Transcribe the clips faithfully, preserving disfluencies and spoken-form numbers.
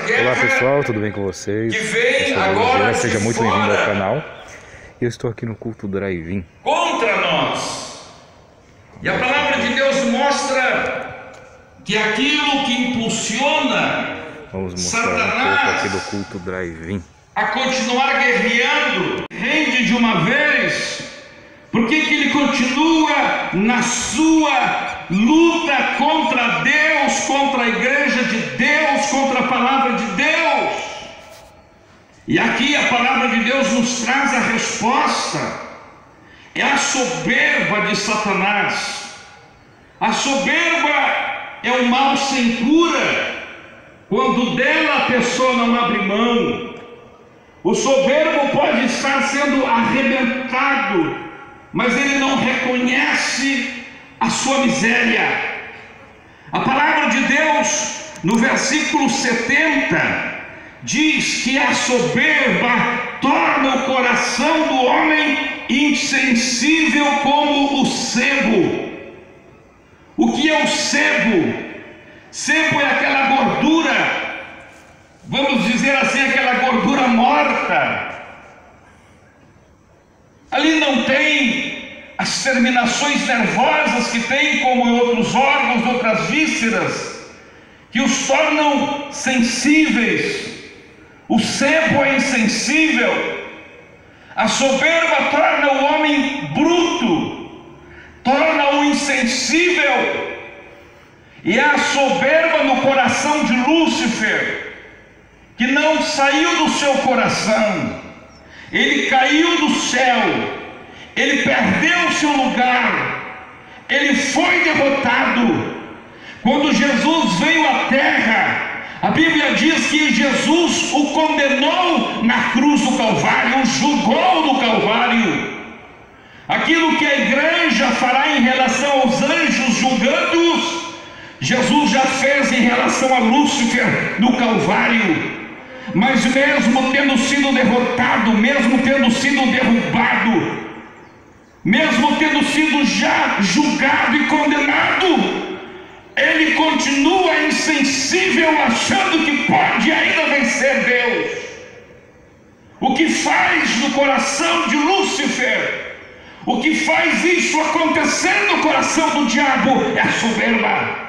guerra. Olá pessoal, tudo bem com vocês? Que vem Eu sou agora Oliveira, de seja muito bem-vindo ao fora. canal. E eu estou aqui no culto Drive-In. Contra nós. E a palavra de Deus mostra que aquilo que impulsiona Vamos mostrar um Satanás pouco aqui do culto Drive-In. a continuar guerreando, rende de uma vez. Por que que ele continua na sua luta contra Deus, contra a igreja de Deus, contra a palavra de Deus? E aqui a palavra de Deus nos traz a resposta. É a soberba de Satanás. A soberba é um mal sem cura, quando dela a pessoa não abre mão. O soberbo pode estar sendo arrebentado, mas ele não reconhece a sua miséria. A palavra de Deus, no versículo setenta, diz que a soberba torna o coração do homem insensível como o sebo. O que é o sebo? Sebo é aquela gordura, vamos dizer assim, aquela gordura morta. Ali não tem as terminações nervosas que tem, como em outros órgãos, outras vísceras, que os tornam sensíveis. O sebo é insensível. A soberba torna o homem bruto, torna-o insensível. E é a soberba no coração de Lúcifer, que não saiu do seu coração. Ele caiu do céu, ele perdeu o seu lugar, ele foi derrotado. Quando Jesus veio à terra, a Bíblia diz que Jesus o condenou na cruz do Calvário, o julgou no Calvário. Aquilo que a igreja fará em relação aos anjos julgando-os, Jesus já fez em relação a Lúcifer no Calvário. Mas mesmo tendo sido derrotado, mesmo tendo sido derrubado, mesmo tendo sido já julgado e condenado, ele continua insensível, achando que pode ainda vencer Deus. O que faz no coração de Lúcifer, o que faz isso acontecer no coração do diabo, é a soberba.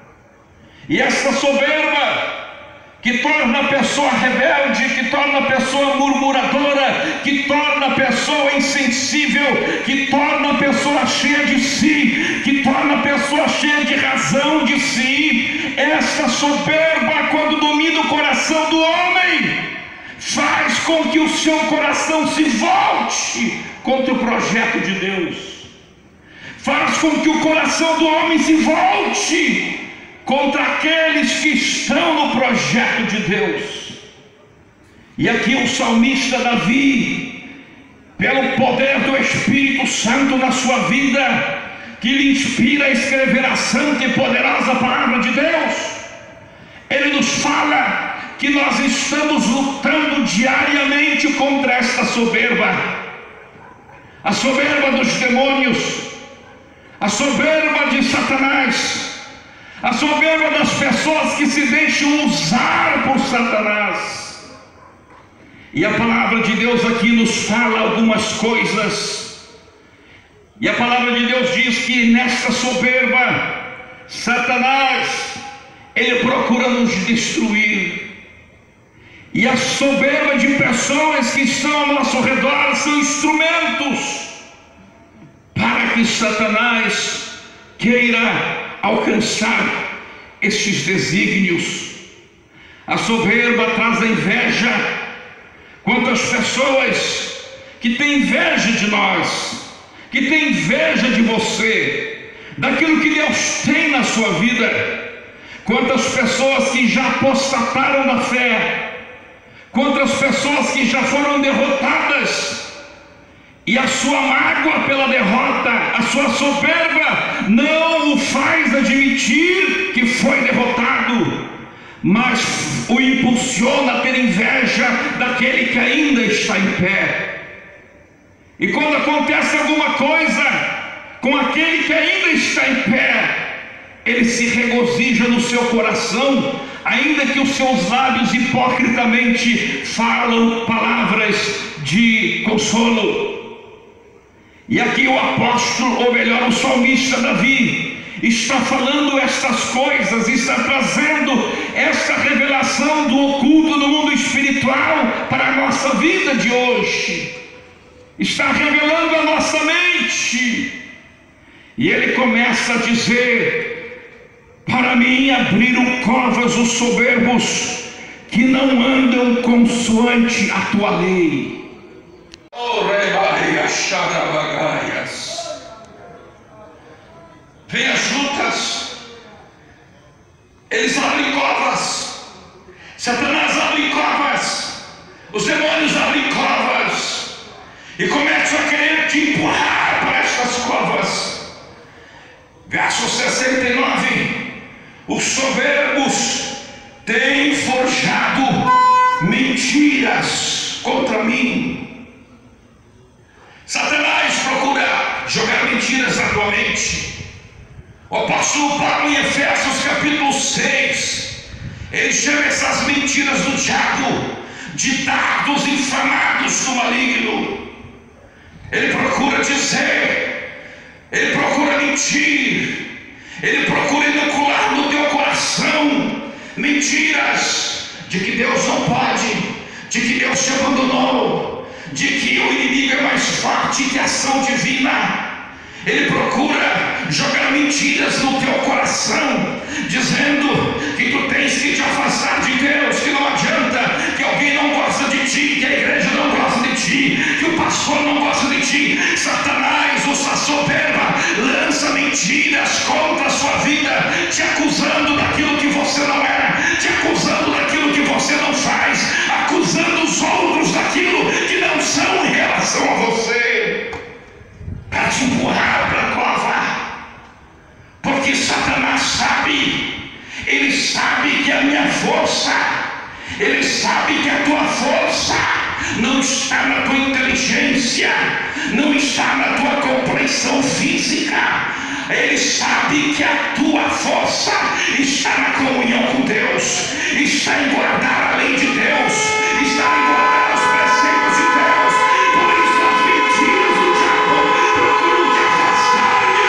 E essa soberba que torna a pessoa rebelde, que torna a pessoa murmuradora, que torna a pessoa insensível, que torna a pessoa cheia de si, que torna a pessoa cheia de razão de si. Essa soberba, quando domina o coração do homem, faz com que o seu coração se volte contra o projeto de Deus, faz com que o coração do homem se volte contra aqueles que estão no projeto de Deus. E aqui o salmista Davi, pelo poder do Espírito Santo na sua vida, que lhe inspira a escrever a santa e poderosa palavra de Deus, ele nos fala que nós estamos lutando diariamente contra esta soberba, a soberba dos demônios, a soberba de Satanás, a soberba das pessoas que se deixam usar por Satanás. E a palavra de Deus aqui nos fala algumas coisas. E a palavra de Deus diz que nessa soberba, Satanás, ele procura nos destruir. E a soberba de pessoas que estão ao nosso redor são instrumentos para que Satanás queira alcançar estes desígnios. A soberba traz a inveja. Quantas pessoas que têm inveja de nós, que têm inveja de você, daquilo que Deus tem na sua vida. Quantas pessoas que já apostataram da fé, quantas pessoas que já foram derrotadas, e a sua mágoa pela derrota, a sua soberba não o faz admitir que foi derrotado, mas o impulsiona a ter inveja daquele que ainda está em pé. E quando acontece alguma coisa com aquele que ainda está em pé, ele se regozija no seu coração, ainda que os seus lábios hipocritamente falam palavras de consolo. E aqui o apóstolo, ou melhor, o salmista Davi, está falando estas coisas, está trazendo esta revelação do oculto do mundo espiritual para a nossa vida de hoje. Está revelando a nossa mente. E ele começa a dizer: para mim abriram covas os soberbos, que não andam consoante a tua lei. Oh, vem as lutas, eles abrem covas, Satanás abre covas, os demônios abrem covas, e começam a querer te empurrar para estas covas. Verso sessenta e nove: os soberbos têm forjado mentiras contra mim. Satanás procura jogar mentiras na tua mente. O apóstolo Paulo, em Efésios capítulo seis, ele chama essas mentiras do diabo de dardos inflamados do maligno. Ele procura dizer, ele procura mentir, ele procura inocular no teu coração mentiras de que Deus não pode, de que Deus te abandonou, de que o inimigo é mais forte que a ação divina. Ele procura jogar mentiras no teu coração, dizendo que tu tens que te afastar de Deus, que não adianta, que alguém não gosta de ti, que a igreja não gosta de ti, que o pastor não gosta de ti. Satanás, o soberba, lança mentiras contra a sua vida, te acusando daquilo que você não é, te acusando daquilo que você não faz, acusando os outros daquilo que não são em relação a você, para te empurrar para a cova. Porque Satanás sabe, ele sabe que a minha força, ele sabe que a tua força não está na tua inteligência, não está na tua compreensão física. Ele sabe que a tua força está na comunhão com Deus, está em guardar a lei de Deus, está em guardar os preceitos de Deus. Por isso as mentiras do diabo procuram te afastar de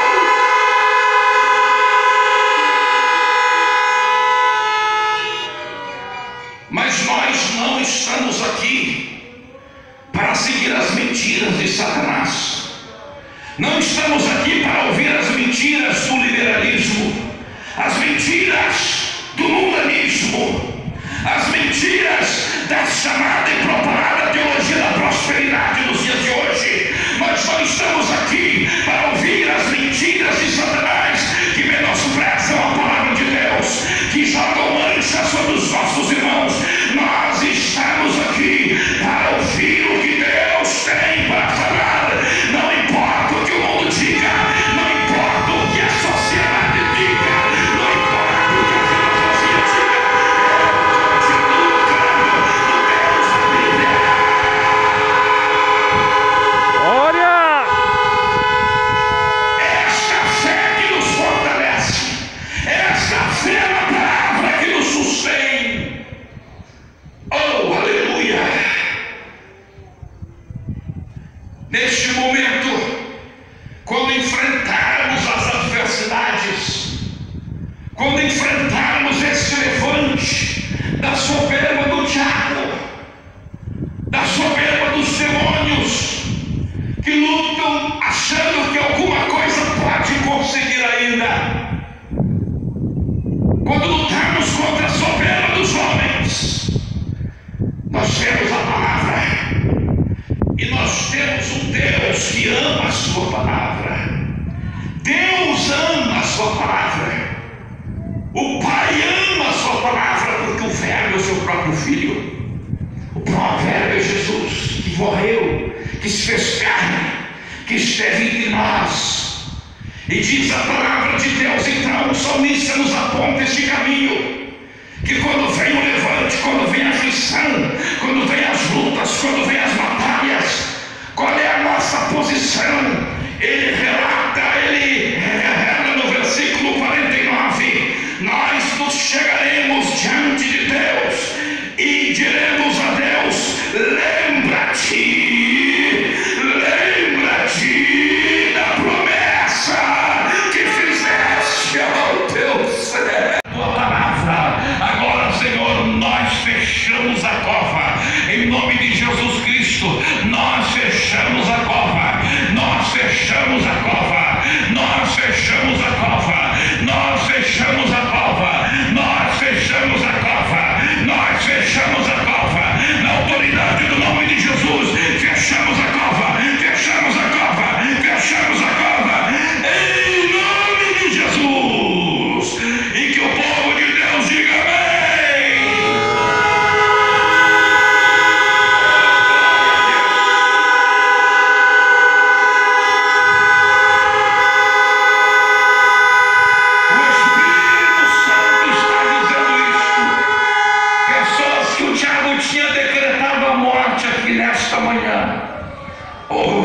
Deus. Mas nós não estamos aqui para seguir as mentiras de Satanás. Não estamos aqui para ouvir as mentiras do liberalismo, as mentiras do mundanismo, as mentiras da chamada e propagada teologia da prosperidade nos dias de hoje. Nós não estamos aqui para ouvir as mentiras de Satanás, que menosprezam a palavra de Deus, que jogam mancha sobre os nossos irmãos. Nós estamos aqui para ouvir o que Deus tem para falar. Não importa o que o mundo diga, não importa o que a sociedade diga, não importa o que a filosofia diga, eu continuo crendo no Deus da Bíblia. Glória! Esta fé que nos fortalece, esta fé na palavra que nos sustém. Oh, aleluia! Neste momento, quando enfrentarmos as adversidades, quando enfrentarmos esse levante da soberba do diabo, da soberba dos demônios, que lutam achando que alguma coisa pode conseguir ainda, quando lutarmos contra a soberba dos homens, nós temos a palavra. E nós temos um Deus que ama a sua palavra. Deus ama a sua palavra. O Pai ama a sua palavra, porque o Verbo é o seu próprio Filho. O próprio Verbo é Jesus, que morreu, que se fez carne, que esteve entre nós. E diz a palavra de Deus, então o salmista nos aponta este caminho, que quando vem o levante, quando vem a aflição, quando vem as lutas, quando vem as batalhas, qual é a nossa posição? Ele relata, ele revela no versículo quarenta e nove: nós nos chegaremos lembra-te, lembra-te da promessa que fizeste ao teu servo. Tua palavra, agora, Senhor, nós fechamos a cova, em nome de Jesus Cristo. Nós fechamos a cova, nós fechamos a cova, nós fechamos a cova, nós fechamos a cova, nós fechamos a cova, nós fechamos a cova, na autoridade do nome de Jesus. Fechamos a cova, fechamos a cova, fechamos a cova, em nome de Jesus. E que o povo de Deus diga amém. O Espírito Santo está dizendo isso. Pessoas que o diabo tinha decretado a morte aqui nesta manhã. Oh,